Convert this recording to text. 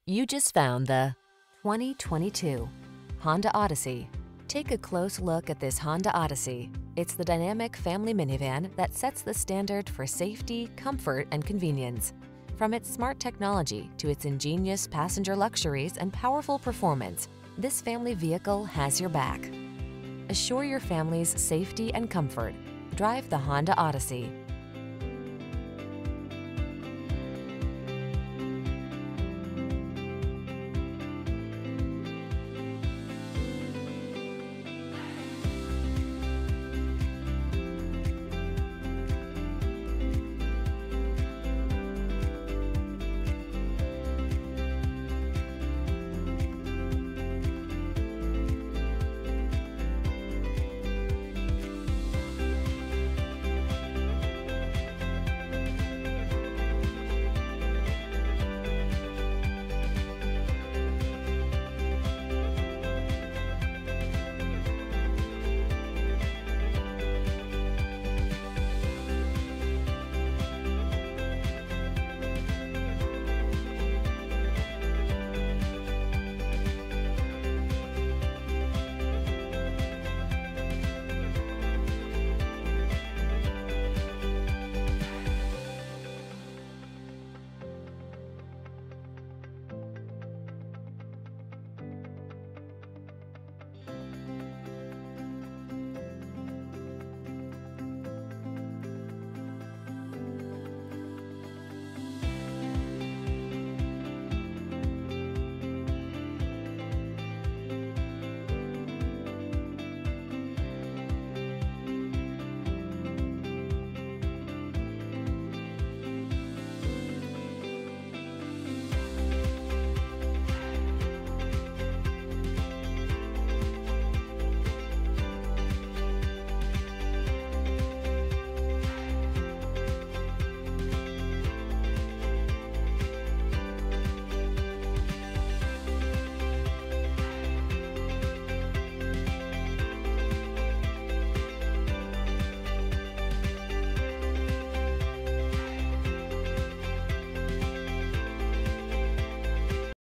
You just found the 2022 Honda Odyssey. Take a close look at this Honda Odyssey. It's the dynamic family minivan that sets the standard for safety, comfort, and convenience. From its smart technology to its ingenious passenger luxuries and powerful performance, this family vehicle has your back. Assure your family's safety and comfort. Drive the Honda Odyssey.